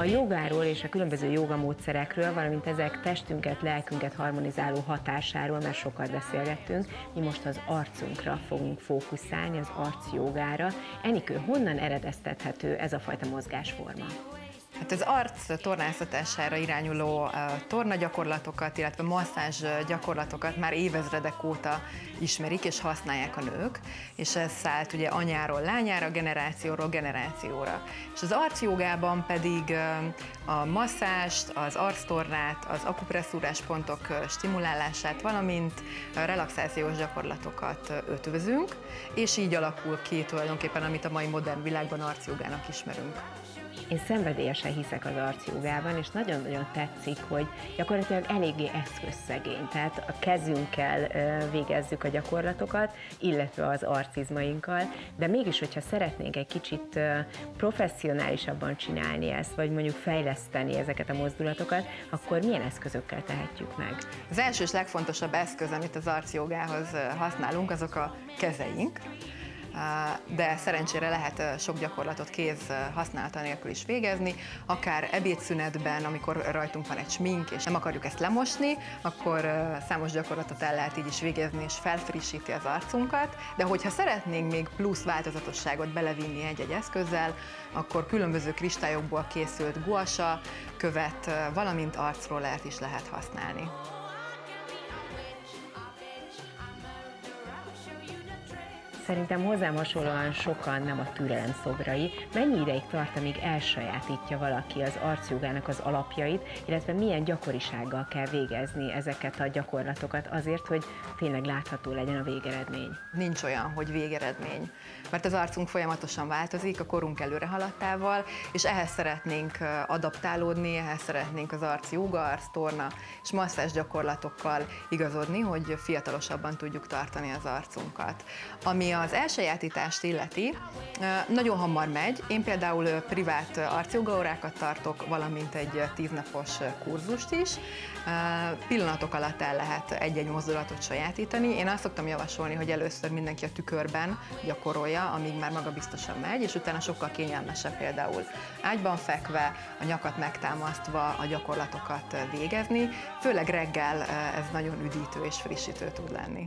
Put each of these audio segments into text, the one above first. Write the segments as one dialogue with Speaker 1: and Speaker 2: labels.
Speaker 1: A jogáról és a különböző jogamódszerekről, valamint ezek testünket, lelkünket harmonizáló hatásáról már sokat beszélgettünk, mi most az arcunkra fogunk fókuszálni, az arcjogára. Enikő, honnan eredeztethető ez a fajta mozgásforma?
Speaker 2: Hát az arc tornáztatására irányuló tornagyakorlatokat, illetve masszázs gyakorlatokat már évezredek óta ismerik és használják a nők, és ez szállt ugye anyáról lányára, generációról generációra. És az arcjogában pedig a masszást, az arctornát, az akupresszúrás pontok stimulálását, valamint a relaxációs gyakorlatokat ötvözünk, és így alakul ki tulajdonképpen, amit a mai modern világban arcjogának ismerünk.
Speaker 1: Én szenvedélyesen hiszek az arcjogában, és nagyon-nagyon tetszik, hogy gyakorlatilag eléggé eszközszegény. Tehát a kezünkkel végezzük a gyakorlatokat, illetve az arcizmainkkal, de mégis, hogyha szeretnénk egy kicsit professzionálisabban csinálni ezt, vagy mondjuk fejleszteni ezeket a mozdulatokat, akkor milyen eszközökkel tehetjük meg?
Speaker 2: Az első és legfontosabb eszköz, amit az arcjogához használunk, azok a kezeink. De szerencsére lehet sok gyakorlatot kéz használata nélkül is végezni, akár ebédszünetben, amikor rajtunk van egy smink, és nem akarjuk ezt lemosni, akkor számos gyakorlatot el lehet így is végezni, és felfrissíti az arcunkat, de hogyha szeretnénk még plusz változatosságot belevinni egy-egy eszközzel, akkor különböző kristályokból készült guasa, követ, valamint arcrollert is lehet használni.
Speaker 1: Szerintem hozzám hasonlóan sokan nem a türelem szobrai. Mennyi ideig tart, amíg elsajátítja valaki az arcjogának az alapjait, illetve milyen gyakorisággal kell végezni ezeket a gyakorlatokat azért, hogy tényleg látható legyen a végeredmény?
Speaker 2: Nincs olyan, hogy végeredmény, mert az arcunk folyamatosan változik a korunk előre haladtával, és ehhez szeretnénk adaptálódni, ehhez szeretnénk az arcjoga, arctorna és masszázs gyakorlatokkal igazodni, hogy fiatalosabban tudjuk tartani az arcunkat. Ami az elsajátítást illeti, nagyon hamar megy. Én például privát arcjogaórákat tartok, valamint egy 10 napos kurzust is. Pillanatok alatt el lehet egy-egy mozdulatot sajátítani. Én azt szoktam javasolni, hogy először mindenki a tükörben gyakorolja, amíg már magabiztosan megy, és utána sokkal kényelmesebb például ágyban fekve, a nyakat megtámasztva a gyakorlatokat végezni. Főleg reggel ez nagyon üdítő és frissítő tud lenni.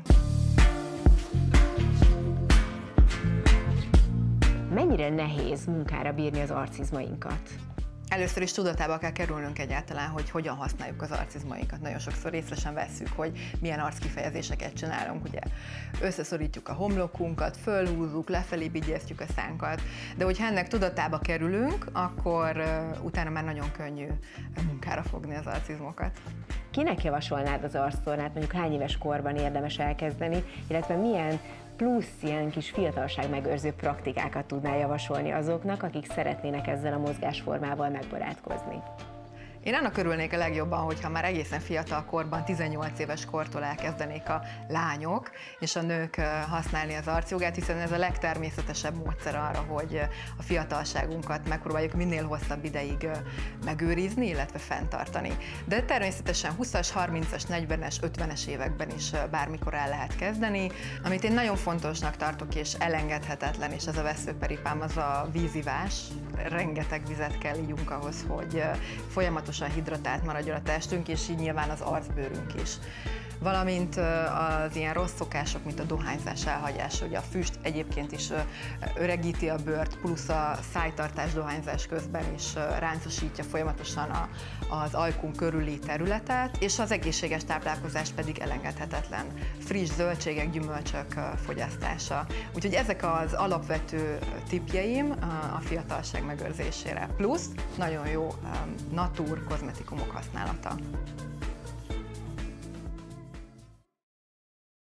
Speaker 1: Mennyire nehéz munkára bírni az arcizmainkat?
Speaker 2: Először is tudatába kell kerülnünk egyáltalán, hogy hogyan használjuk az arcizmainkat. Nagyon sokszor észre sem vesszük, hogy milyen arckifejezéseket csinálunk. Ugye összeszorítjuk a homlokunkat, fölhúzzuk, lefelé vigyeztjük a szánkat, de hogyha ennek tudatába kerülünk, akkor utána már nagyon könnyű munkára fogni az arcizmokat.
Speaker 1: Kinek javasolnád az arctornát, mondjuk hány éves korban érdemes elkezdeni, illetve milyen plusz ilyen kis fiatalságmegőrző praktikákat tudnál javasolni azoknak, akik szeretnének ezzel a mozgásformával megbarátkozni?
Speaker 2: Én annak örülnék a legjobban, hogyha már egészen fiatal korban, 18 éves kortól elkezdenék a lányok és a nők használni az arcjogát, hiszen ez a legtermészetesebb módszer arra, hogy a fiatalságunkat megpróbáljuk minél hosszabb ideig megőrizni, illetve fenntartani. De természetesen 20-as, 30-as, 40-es, 50-es években is bármikor el lehet kezdeni. Amit én nagyon fontosnak tartok és elengedhetetlen, és ez a veszőperipám, az a vízivás. Rengeteg vizet kell ígyunk ahhoz, hogy folyamatosan hidratált maradjon a testünk, és így nyilván az arcbőrünk is. Valamint az ilyen rossz szokások, mint a dohányzás elhagyása, ugye a füst egyébként is öregíti a bőrt, plusz a szájtartás dohányzás közben is ráncosítja folyamatosan az ajkunk körüli területet, és az egészséges táplálkozás pedig elengedhetetlen. Friss zöldségek, gyümölcsök fogyasztása. Úgyhogy ezek az alapvető tippjeim a fiatalság megőrzésére. Plusz nagyon jó natur kozmetikumok használata.